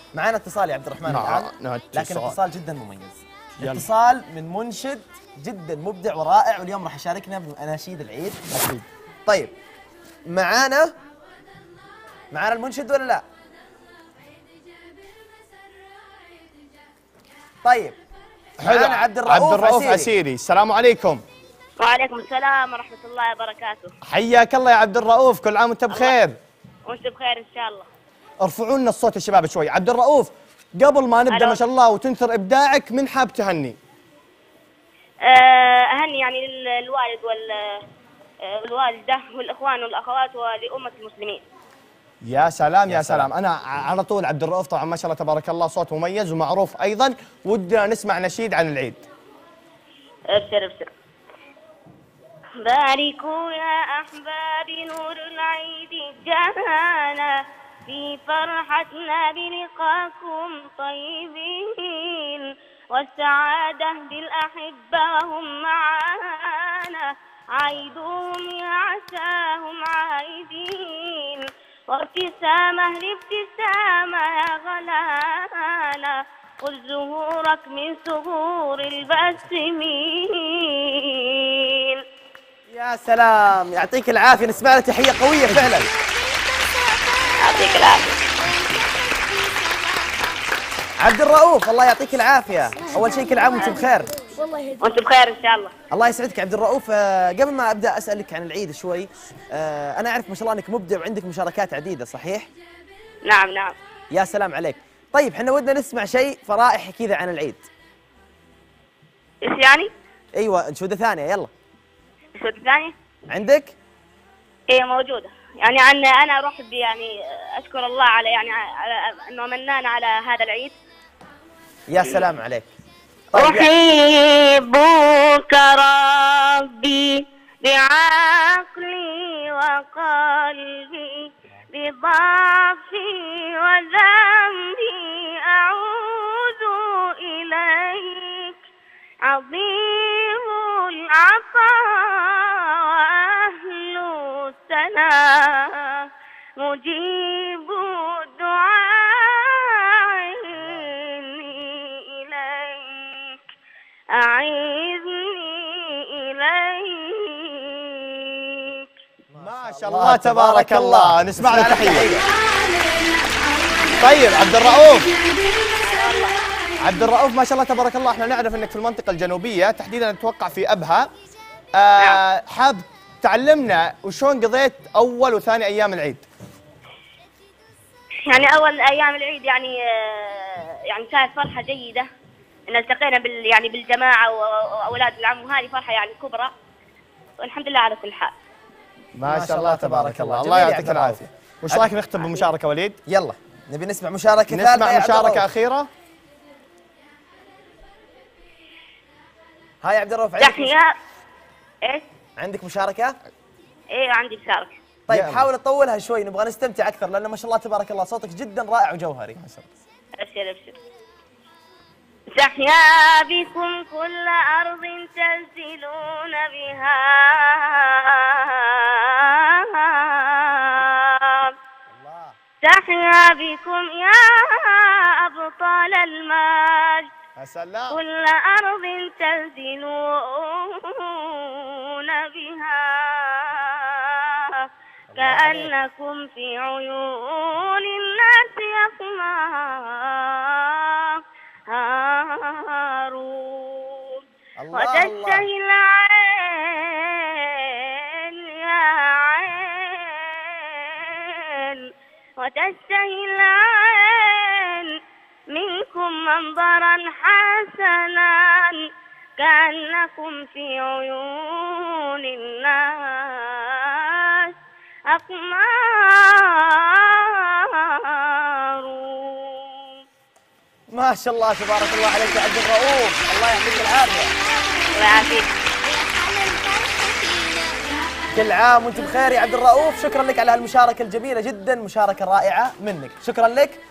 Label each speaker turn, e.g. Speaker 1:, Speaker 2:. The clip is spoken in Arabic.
Speaker 1: معنا اتصال يا عبد الرحمن الآن، لكن اتصال جدا مميز. اتصال من منشد جدا مبدع ورائع، واليوم راح يشاركنا بأناشيد العيد.
Speaker 2: أكيد.
Speaker 1: طيب معنا المنشد ولا لا؟ طيب معنا
Speaker 2: عبد الرؤوف عسيري. السلام عليكم.
Speaker 3: وعليكم السلام ورحمة الله وبركاته.
Speaker 2: حياك الله يا عبد الرؤوف، كل عام وانت بخير.
Speaker 3: وانت بخير إن شاء الله.
Speaker 2: ارفعوا لنا الصوت يا شباب شوي. عبد الرؤوف، قبل ما نبدأ ما شاء الله وتنثر إبداعك، من حاب تهني؟
Speaker 3: أهني يعني الوالد والوالدة والإخوان والأخوات ولأمة المسلمين.
Speaker 2: يا سلام يا سلام. أنا على طول عبد الرؤوف طبعا ما شاء الله تبارك الله صوت مميز ومعروف أيضا، ودنا نسمع نشيد عن العيد.
Speaker 3: ابشر ابشر. باركوا يا أحبابي نور العيد جانا، في فرحتنا بلقاكم طيبين، والسعادة بالأحبة وهم معانا، عيدهم يا عساهم عايدين، وابتسامة لابتسامة يا غلانا، خذ زهورك من زهور الباسمين.
Speaker 1: يا سلام، يعطيك العافية، نسمع له تحية قوية فعلا.
Speaker 3: يعطيك العافية
Speaker 1: عبد الرؤوف، الله يعطيك العافية. أول شيء كل عام وأنت بخير.
Speaker 3: وأنت بخير إن شاء الله.
Speaker 1: الله يسعدك عبد الرؤوف. قبل ما أبدأ أسألك عن العيد شوي، أنا أعرف ما شاء الله أنك مبدع وعندك مشاركات عديدة، صحيح؟
Speaker 3: نعم نعم.
Speaker 1: يا سلام عليك. طيب احنا ودنا نسمع شيء فرائح كذا عن العيد.
Speaker 3: إيش يعني؟
Speaker 1: أيوة، أنشودة ثانية يلا.
Speaker 3: أنشودة ثانية؟
Speaker 1: عندك؟
Speaker 3: إيه موجودة. يعني أنا أحب يعني أشكر الله على يعني على أنه منانا على هذا العيد.
Speaker 1: يا سلام عليك. طيب
Speaker 3: أحبك ربي بعقلي وقلبي، بضعفي وذنبي أعوذ إليك، عظيم العطاء وأهل الثناء، مجيب الدعاء، إني إليك أعيذني إليك.
Speaker 2: ما شاء الله تبارك الله. نسمع له تحية. طيب عبد الرؤوف ما شاء الله تبارك الله، احنا نعرف انك في المنطقة الجنوبية تحديدا، اتوقع في أبها. حاب تعلمنا وشون قضيت أول وثاني أيام العيد؟
Speaker 3: يعني أول أيام العيد يعني كانت فرحة جيدة، إن التقينا يعني بالجماعة وأولاد العم، وهذه فرحة يعني كبرى، والحمد لله على كل حال.
Speaker 2: ما شاء الله تبارك الله. الله يعطيك العافية. وش رايك نختم بمشاركة وليد؟
Speaker 1: يلا نبي نسمع مشاركة
Speaker 2: ثالثة.
Speaker 1: نسمع
Speaker 2: مشاركة أخيرة.
Speaker 1: هاي عبد الرؤوف،
Speaker 3: تحية. إيش؟
Speaker 1: عندك مشاركة؟
Speaker 3: إيه عندي مشاركة.
Speaker 1: طيب حاول تطولها شوي، نبغى نستمتع أكثر، لأنه ما شاء الله تبارك الله صوتك جدا رائع وجوهري. ما شاء الله.
Speaker 3: أبشر أبشر. تحيا بكم كل أرض تنزلون بها، تحيا بكم يا أبطال المجد،
Speaker 2: يا سلام.
Speaker 3: كل أرض تنزلون بها، كأنكم في عيون الناس يسمعون، وتشتهي العين يا عين، وتشتهي العين منكم منظرا حسنا، كأنكم في عيون الناس أقمار.
Speaker 1: ما شاء الله تبارك الله عليك يا عبد الرؤوف، الله يعطيك العافية.
Speaker 3: الله يعافيك.
Speaker 1: كل عام وانت بخير يا عبد الرؤوف. شكرا لك على هالمشاركة الجميلة جدا، مشاركة رائعة منك، شكرا لك.